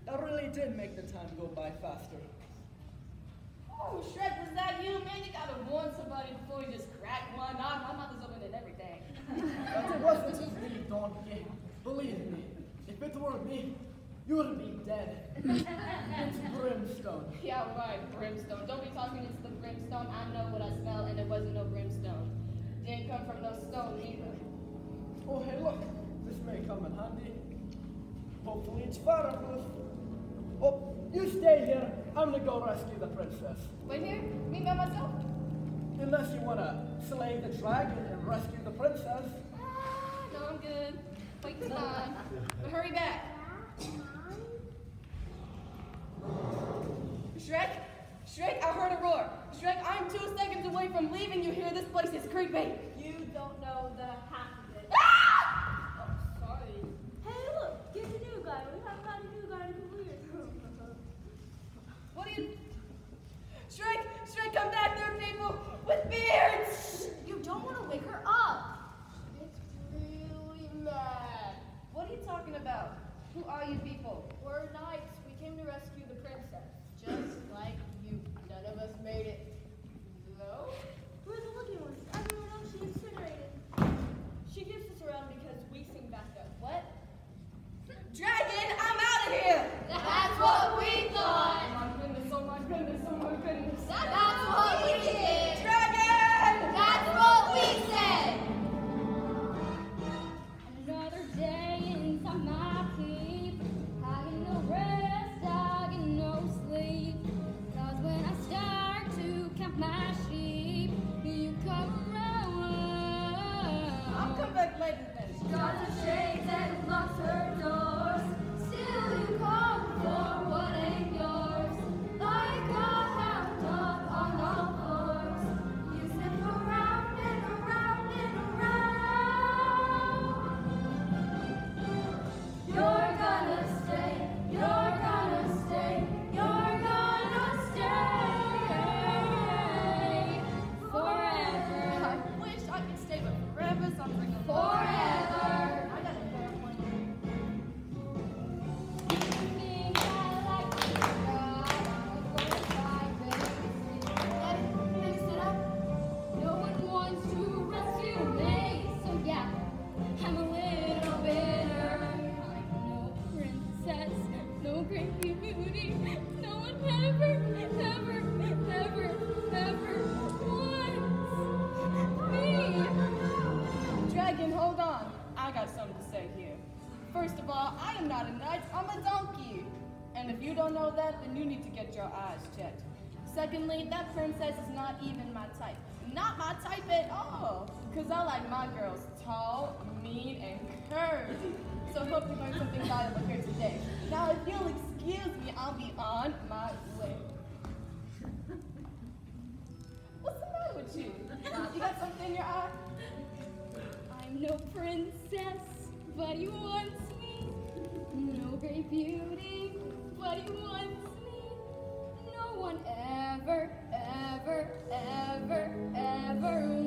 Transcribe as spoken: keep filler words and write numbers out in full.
That really did make the time go by faster. Oh, Shrek, was that you? Man, you gotta warn somebody before you just crack one. Nah, my mouth is open and everything. But it wasn't me, donkey. Believe me, if it were me, you would be dead. It's brimstone. Yeah, right, brimstone. Don't be talking into the brimstone. I know what I smell, and it wasn't no brimstone. Didn't come from no stone either. Oh, hey, look. This may come in handy. Hopefully it's fireproof. Oh, you stay here. I'm gonna go rescue the princess. Wait here? Me by myself? Unless you wanna slay the dragon and rescue the princess. Ah, no, I'm good. Wait till time. But hurry back. Shrek? Shrek, I heard a roar. Shrek, I'm two seconds away from leaving you here. This place is creepy. You don't know the half of it. Ah! Oh, sorry. Hey, look, get the new guy. We haven't got a new guy in a couple years. What are you... Shrek! Shrek, come back there, people! With beards! You don't want to wake her up. It's really mad. What are you talking about? Who are you people? We're knights. We came to rescue the princess. Just like you. None of us made it. No? We're the lucky ones. Everyone else she incinerated. She gives us around because we sing backup. What? Dragon, I'm out of here! That's what we thought. Oh my goodness, oh my goodness, oh my goodness. That's what we did. Dragon! That's what we said. Another day inside my keep. I get no rest, I get no sleep. Cause when I start to count my sheep, you come around. I'll come back later then. Draws the shades and locks her doors. Still you call for what ain't yours. Like a hound dog on all fours. You sniff around and around and around. You're gonna stay, you're gonna stay, you're gonna stay forever. I wish I could stay with forever, so I'm freaking Forever. I got a fair point. Think I like to ride on a horseback, baby. Let me sit up. No one wants to rescue me, so yeah, I'm a little bitter. I'm no princess, no great beauty. No one ever, ever, ever, ever wants me. Dragon, hold on. I got something to say here. First of all, I am not a knight, I'm a donkey. And if you don't know that, then you need to get your eyes checked. Secondly, that princess is not even my type. Not my type at all. Because I like my girls tall, mean, and curvy. So hope you learned something valuable here today. Now, if you'll excuse me, I'll be on my way. What's the matter with you? You got something in your eye? I'm no princess, but he wants me. No great beauty, but he wants me. No one ever, ever, ever, ever